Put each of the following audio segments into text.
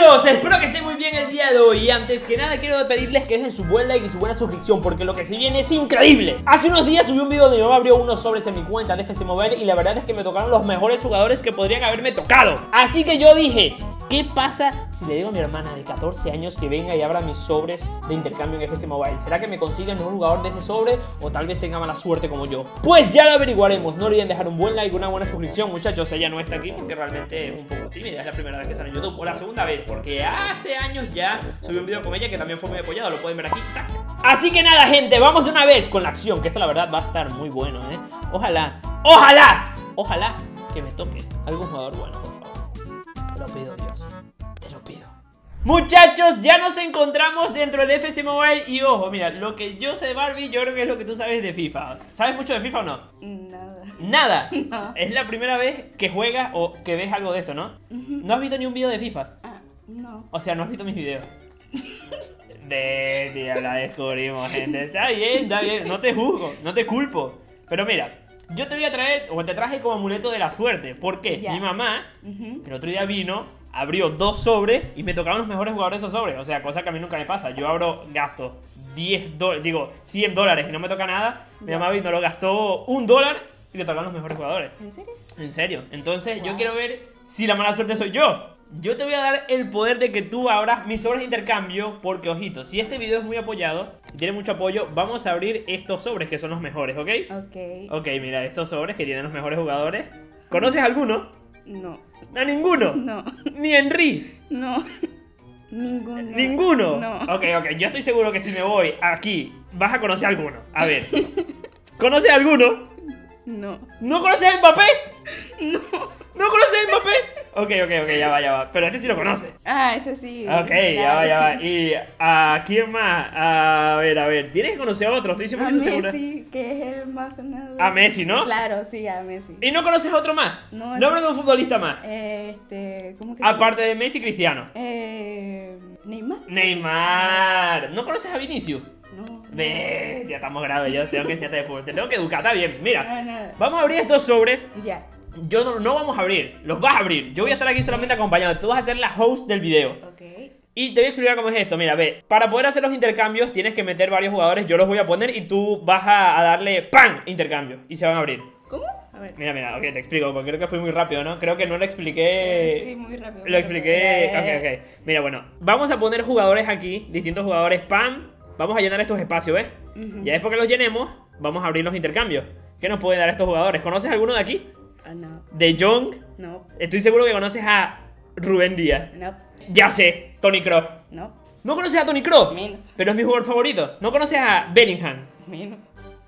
Muchachos, espero que estén muy bien el día de hoy. Y antes que nada quiero pedirles que dejen su buen like y su buena suscripción, porque lo que se viene es increíble. Hace unos días subí un video donde mi mamá abrió unos sobres en mi cuenta de FC Mobile y la verdad es que me tocaron los mejores jugadores que podrían haberme tocado. Así que yo dije, ¿qué pasa si le digo a mi hermana de 14 años que venga y abra mis sobres de intercambio en FC Mobile? ¿Será que me consigue el mejor jugador de ese sobre o tal vez tenga mala suerte como yo? Pues ya lo averiguaremos. No olviden dejar un buen like y una buena suscripción, muchachos. Ella no está aquí porque realmente es un poco tímida. Es la primera vez que sale en YouTube, o la segunda vez, porque hace años ya subí un video con ella que también fue muy apoyado. Lo pueden ver aquí. ¡Tac! Así que nada, gente, vamos de una vez con la acción, que esto la verdad va a estar muy bueno, ¿eh? Ojalá que me toque algún jugador bueno, por favor. Te lo pido, Dios. Te lo pido. Muchachos, ya nos encontramos dentro de FC Mobile. Y ojo, mira, lo que yo sé de Barbie, yo creo que es lo que tú sabes de FIFA. ¿Sabes mucho de FIFA o no? Nada. ¿Nada? No. Es la primera vez que juegas o que ves algo de esto, ¿no? ¿No has visto ni un video de FIFA? No. O sea, no has visto mis videos. Ya la descubrimos, gente. Está bien, no te juzgo, no te culpo. Pero mira, yo te voy a traer, o te traje como amuleto de la suerte. ¿Por qué? Ya. Mi mamá, el otro día vino, abrió 2 sobres y me tocaron los mejores jugadores de esos sobres. O sea, cosa que a mí nunca me pasa. Yo gasto $100 y no me toca nada. Mi mamá vino, lo gastó $1 y le tocaron los mejores jugadores. ¿En serio? En serio. Entonces yo quiero ver si la mala suerte soy yo. Yo te voy a dar el poder de que tú abras mis sobres de intercambio. Porque, ojito, si este video es muy apoyado, si tiene mucho apoyo, vamos a abrir estos sobres que son los mejores, ¿ok? Ok, mira, estos sobres que tienen los mejores jugadores. ¿Conoces alguno? No. ¿A ninguno? No. ¿Ni Henry? No. Ninguno. ¿Ninguno? No. Ok, yo estoy seguro que si me voy aquí, vas a conocer alguno. A ver. ¿Conoces alguno? No. ¿No conoces a Mbappé? No. ¿No conoces a Mbappé? Ok, ya va. Pero este sí lo conoce. Ah, ese sí. Ok, ya va. ¿Y a quién más? A ver. Tienes que conocer a otro, estoy A 100% seguro. Messi, que es el más sonado. A Messi, ¿no? Claro, sí, a Messi. ¿Y no conoces a otro más? No, Nómbrame de un futbolista más. ¿Cómo que Aparte de Messi, Cristiano. Neymar. Neymar. ¿No conoces a Vinicius? No. Ya estamos graves, yo tengo que enseñarte de fútbol. Te tengo que educar, está bien. Mira, No. vamos a abrir estos sobres. Ya. Yo no vamos a abrir, los vas a abrir. Yo voy a estar aquí solamente acompañado. Tú vas a ser la host del video. Ok. Y te voy a explicar cómo es esto. Mira, ve, para poder hacer los intercambios tienes que meter varios jugadores. Yo los voy a poner y tú vas a darle ¡pam! Intercambio. Y se van a abrir. ¿Cómo? A ver. Mira, ok, te explico, porque creo que fui muy rápido, ¿no? Creo que no lo expliqué. Sí, muy rápido. Lo expliqué. Ok. Mira, bueno, vamos a poner jugadores aquí, distintos jugadores, ¡pam! Vamos a llenar estos espacios, ¿ves? Ya después que los llenemos, vamos a abrir los intercambios. ¿Qué nos pueden dar estos jugadores? ¿Conoces alguno de aquí? No. De Jong. No. Estoy seguro que conoces a Rubén Díaz. No. Ya sé, Toni Kroos. No. ¿No conoces a Toni Kroos? Menos. Pero es mi jugador favorito. ¿No conoces a Bellingham? Menos.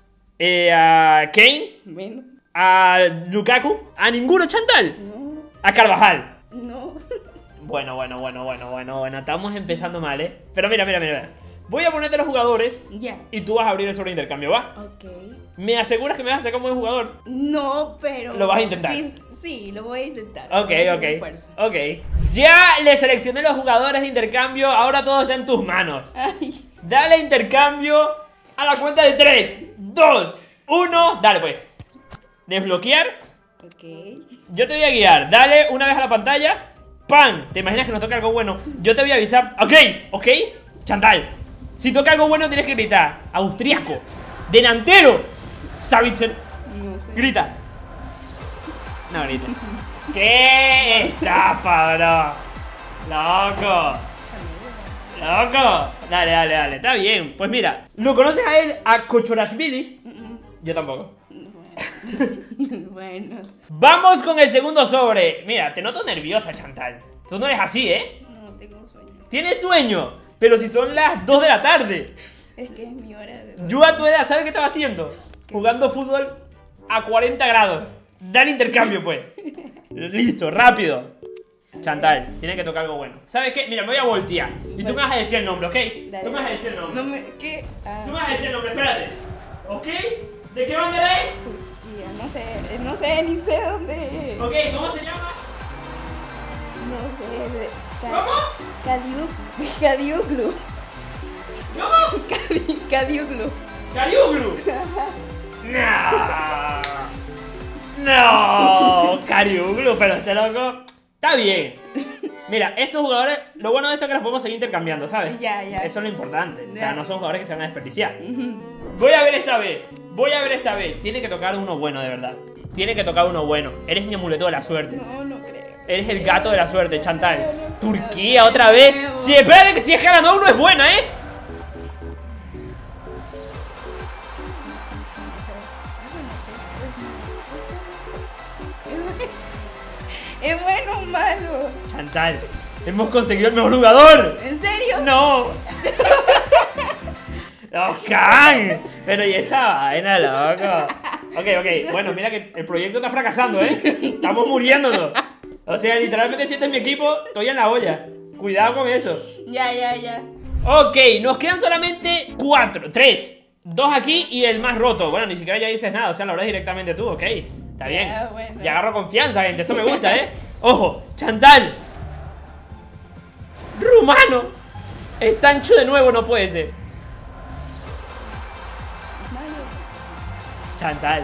¿A Kane? Menos. ¿A Lukaku? ¿A ninguno, Chantal? No. ¿A Carvajal? No. Bueno. Estamos empezando mal, ¿eh? Pero mira. Voy a ponerte los jugadores Ya. y tú vas a abrir el sobre de intercambio, ¿va? Ok. ¿Me aseguras que me vas a sacar como buen jugador? No, pero... ¿Lo vas a intentar? Sí, lo voy a intentar. Ok. Voy a hacer mi esfuerzo. Ok. Ya le seleccioné los jugadores de intercambio. Ahora todo está en tus manos. Ay. Dale intercambio a la cuenta de 3, 2, 1. Dale, pues. Desbloquear. Ok. Yo te voy a guiar. Dale una vez a la pantalla. ¡Pam! ¿Te imaginas que nos toca algo bueno? Yo te voy a avisar. Ok. Chantal. Si toca algo bueno tienes que gritar. Austriaco. Delantero. Savitzer. No sé. Grita. No grita. ¡Qué estafa, bro! ¡Loco! Dale. Está bien. Pues mira. ¿Lo conoces a él? A Kochorashvili. Yo tampoco. Bueno. Vamos con el segundo sobre. Mira, te noto nerviosa, Chantal. Tú no eres así, ¿eh? No, tengo sueño. ¿Tienes sueño? Pero si son las 2 de la tarde. Es que es mi hora de... Yo a tu edad, ¿sabes qué estaba haciendo? Jugando fútbol a 40 grados. Dale intercambio, pues. Listo, rápido. Chantal, tiene que tocar algo bueno. ¿Sabes qué? Mira, me voy a voltear. Y tú me vas a decir el nombre, ¿ok? Dale. Tú me vas a decir el nombre. No me... ¿Qué? Tú me vas a decir el nombre, espérate. ¿Ok? ¿De qué bandera es? Turquía, no sé, ni sé dónde es. Ok, ¿cómo se llama? No sé. ¿Cómo? Kadioglu. ¿Cómo? Kadioglu. ¡Cariuglu! No, Cariuglu, pero este loco está bien. Mira, estos jugadores, lo bueno de esto es que los podemos seguir intercambiando, ¿sabes? Ya. Eso es lo importante. O sea, Ya. no son jugadores que se van a desperdiciar. Ujú. Voy a ver esta vez. Tiene que tocar uno bueno, de verdad. Tiene que tocar uno bueno. Eres mi amuleto de la suerte. No creo. Eres el gato de la suerte, Chantal. No creo. Turquía, otra vez. Sí, espérate que si es que ganó uno es buena, ¿eh? ¿Es bueno o malo? Chantal, hemos conseguido el mejor jugador. ¿En serio? No. ¡Los can! Pero y esa vaina, loco. Ok. Bueno, mira que el proyecto está fracasando, ¿eh? Estamos muriéndonos. O sea, literalmente si este es mi equipo, estoy en la olla. Cuidado con eso. Ya. Ok, nos quedan solamente 3. 2 aquí y el más roto. Bueno, ni siquiera ya dices nada, o sea, lo hablas directamente tú, ok. Está bien. Bueno. Ya agarro confianza, gente, eso me gusta, ¿eh? Ojo, Chantal. Rumano. Estancho de nuevo, no puede ser. Chantal.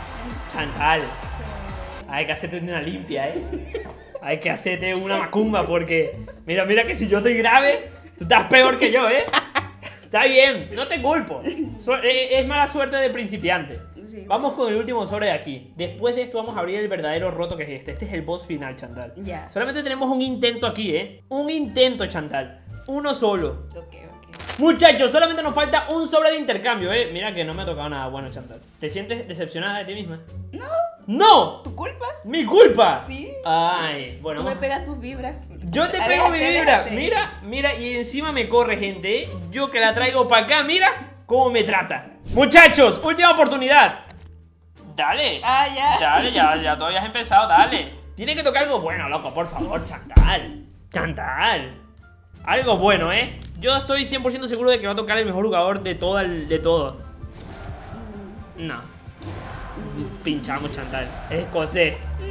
Hay que hacerte una limpia, ¿eh? Hay que hacerte una macumba porque... Mira que si yo estoy grave, tú estás peor que yo, ¿eh? Está bien, no te culpo. Es mala suerte de principiante. Sí. Vamos con el último sobre de aquí. Después de esto vamos a abrir el verdadero roto que es este. Este es el boss final, Chantal. Ya. Solamente tenemos un intento aquí, ¿eh? Un intento, Chantal. Uno solo. Ok. Muchachos, solamente nos falta un sobre de intercambio, ¿eh? Mira que no me ha tocado nada bueno, Chantal. ¿Te sientes decepcionada de ti misma? No. ¡No! ¿Tu culpa? ¡Mi culpa! Sí. Ay, bueno. Tú me pegas tus vibras. Yo te pego mi vibra. Aléjate. Mira, y encima me corre, gente, ¿eh? Yo que la traigo para acá, mira cómo me trata. Muchachos, última oportunidad. Dale. Ya. Dale, ya todavía has empezado, dale. Tiene que tocar algo bueno, loco, por favor, Chantal. Algo bueno, ¿eh? Yo estoy 100% seguro de que va a tocar el mejor jugador de todo. No. Pinchamos, Chantal. Es escocés.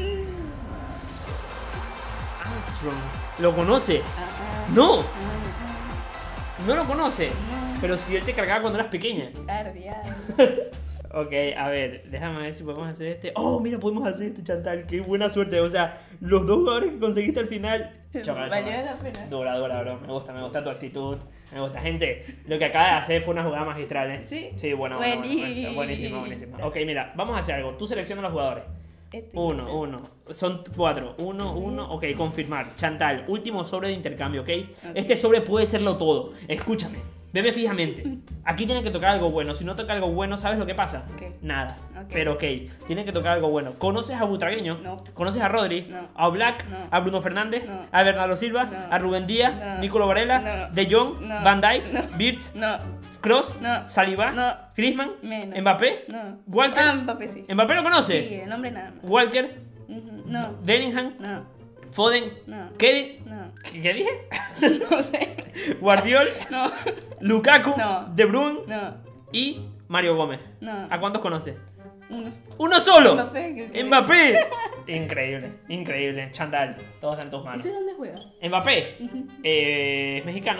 Armstrong. ¿Lo conoce? No. No lo conoce. Pero si él te cargaba cuando eras pequeña. Ok, a ver, déjame ver si podemos hacer este. Oh, mira, podemos hacer este, Chantal. Qué buena suerte. O sea, los 2 jugadores que conseguiste al final. Valió la pena. Dura, bro. Me gusta tu actitud. Me gusta, gente. Lo que acaba de hacer fue una jugada magistral, ¿eh? Sí. Sí, bueno. Buenísimo. Ok, mira, vamos a hacer algo. Tú selecciona a los jugadores. Uno. Son 4. Uno. Ok, confirmar. Chantal, último sobre de intercambio, ¿ok? Este sobre puede serlo todo. Escúchame. Veme fijamente. Aquí tiene que tocar algo bueno. Si no toca algo bueno, ¿sabes lo que pasa? ¿Qué? Nada. Ok. Pero ok, tiene que tocar algo bueno. ¿Conoces a Butragueño? No. ¿Conoces a Rodri? No. ¿A Oblak? No. ¿A Bruno Fernández? No. ¿A Bernardo Silva? No. ¿A Rubén Díaz? No. ¿Nicolo Varela? No. ¿De Jong? No. ¿Van Dijk? No. ¿Birds? No. ¿Kroos? No. ¿Saliba? No. ¿Griezmann? Menos. ¿Mbappé? No. ¿Walker? Ah, Mbappé sí. ¿Mbappé lo conoce? Sí, el nombre nada más. ¿Walker? No. ¿Bellingham? No. ¿Foden? No. ¿Qué? No. ¿Qué dije? No sé. ¿Guardiol? No. ¿Lukaku? No. ¿De Bruyne? No. Y Mario Gómez. No. ¿A cuántos conoce? Uno. ¡Uno solo! Mbappé. ¡Mbappé! Increíble. Chantal, todos están en tus manos. ¿Ese dónde juega? ¿Mbappé? Ujú. Es mexicano.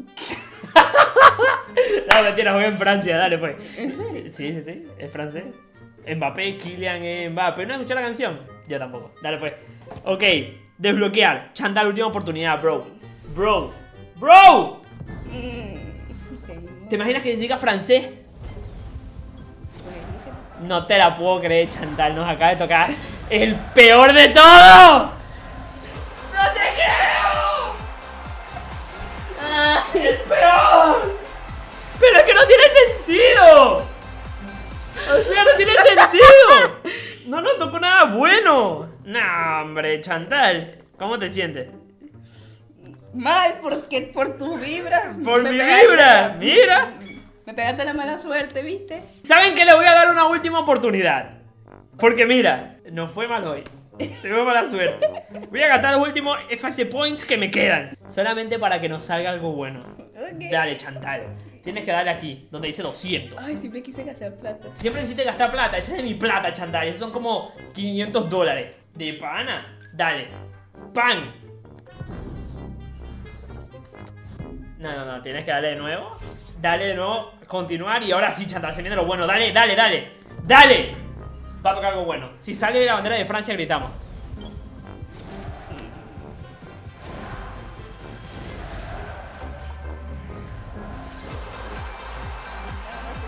No, mentira, juega en Francia, dale pues. ¿En serio? Sí, es francés. Mbappé, Kylian Mbappé. ¿No has escuchado la canción? Yo tampoco. Dale pues. Ok, desbloquear. Chantal, última oportunidad, bro. ¿Te imaginas que diga francés? No te la puedo creer, Chantal. Nos acaba de tocar el peor de todo. ¡No te creo! ¡El peor! ¡Pero es que no tiene sentido! O sea, no tiene sentido. No nos tocó nada bueno. Nah, hombre, Chantal. ¿Cómo te sientes? Mal, porque por tu vibra. Por Me mi pegaste vibra. la- Mira. Me pegaste la mala suerte, ¿viste? ¿Saben qué? Le voy a dar una última oportunidad. Porque mira, no fue mal hoy. Tengo mala suerte. Voy a gastar los últimos FC Points que me quedan. Solamente para que nos salga algo bueno. Ok. Dale, Chantal. Tienes que darle aquí, donde dice 200. Ay, siempre quise gastar plata. Siempre necesito gastar plata. Esa es de mi plata, Chantal. Esos son como $500. De pana. Dale. ¡Pan! No. Tienes que darle de nuevo. Dale de nuevo. Continuar. Y ahora sí, Chantal. Se viene lo bueno. Dale. ¡Dale! Va a tocar algo bueno. Si sale la bandera de Francia, gritamos.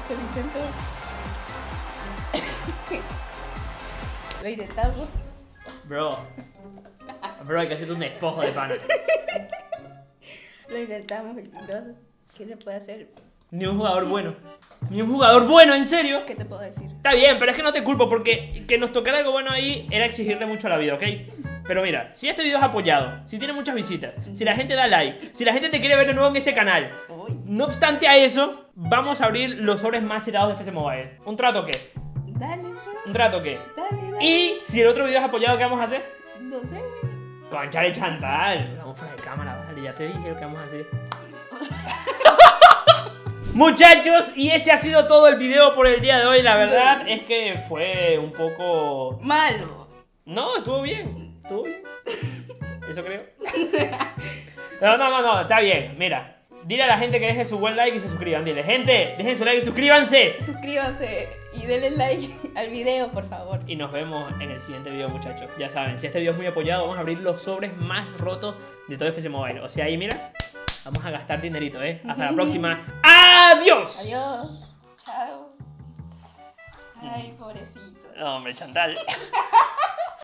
Se lo intentó. Lo intentamos. Bro, hay que hacerte un despojo de pana. Lo intentamos, bro. ¿Qué se puede hacer? Ni un jugador bueno. Ni un jugador bueno, ¿en serio? ¿Qué te puedo decir? Está bien, pero es que no te culpo porque que nos tocara algo bueno ahí era exigirle mucho a la vida, ¿ok? Pero mira, si este video es apoyado, si tiene muchas visitas, si la gente da like, si la gente te quiere ver de nuevo en este canal, no obstante a eso, vamos a abrir los sobres más chetados de FC Mobile. ¿Un trato o qué? Dale, bro. ¿Un trato o qué? Dale. Y si el otro video es apoyado, ¿qué vamos a hacer? No sé. Conchale Chantal. Vamos fuera de cámara, vale, ya te dije lo que vamos a hacer. Muchachos, y ese ha sido todo el video por el día de hoy. La verdad es que fue un poco... Malo. No, estuvo bien. Estuvo bien. Eso creo. No, está bien. Mira, dile a la gente que deje su buen like y se suscriban. Dile, gente, dejen su like y suscríbanse. Suscríbanse y denle like al video, por favor. Y nos vemos en el siguiente video, muchachos. Ya saben, si este video es muy apoyado, vamos a abrir los sobres más rotos de todo FC Mobile. O sea, ahí mira, vamos a gastar dinerito, ¿eh? Hasta la próxima. ¡Adiós! Adiós. Chao. Ay, pobrecito. No, hombre, Chantal.